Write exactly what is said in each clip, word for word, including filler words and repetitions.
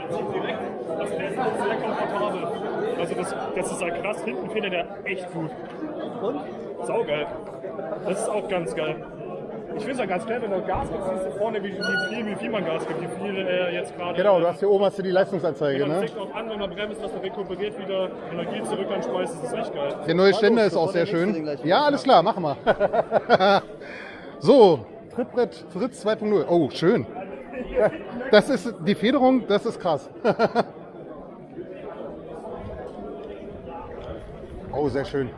der zieht direkt. Also der ist sehr komfortabel. Also das, das ist halt krass. Hinten findet er echt gut. Und? Saugeil. Das ist auch ganz geil. Ich finde es ja ganz geil, wenn du Gas gibst, siehst du vorne, wie, wie, viel, wie viel man Gas gibt, wie viel er jetzt gerade... Genau, du hast hier oben hast du die Leistungsanzeige, ja, dann ne? zeigt auch an, wenn man bremst, dass er rekuperiert wieder Energie zurück anspeist. Das ist echt geil. Der neue Ständer ist auch sehr schön. Ja, alles klar, machen wir. So, Trittbrett Fritz zwei Punkt null. Oh, schön. Das ist die Federung, das ist krass. Oh, sehr schön.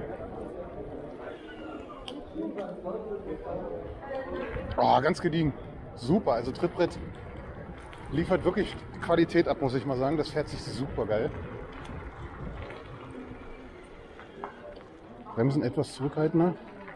Oh, ganz gediegen. Super, also Trittbrett liefert wirklich Qualität ab, muss ich mal sagen. Das fährt sich super geil. Bremsen etwas zurückhaltender.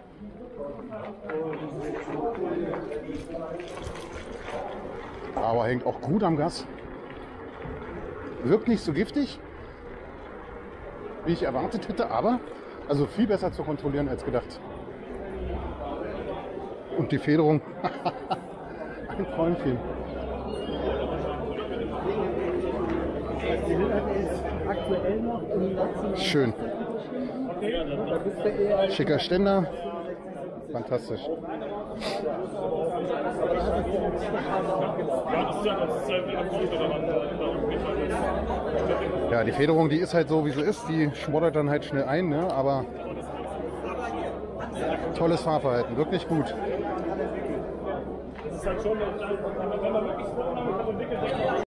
Aber hängt auch gut am Gas. Wirkt nicht so giftig, wie ich erwartet hätte, aber also viel besser zu kontrollieren als gedacht. Und die Federung, ein Träumchen. Schön. Schicker Ständer. Fantastisch. Ja, die Federung, die ist halt so, wie sie ist. Die schmoddert dann halt schnell ein, ne? Aber tolles Fahrverhalten, wirklich gut. Das ist halt schon, wenn man wirklich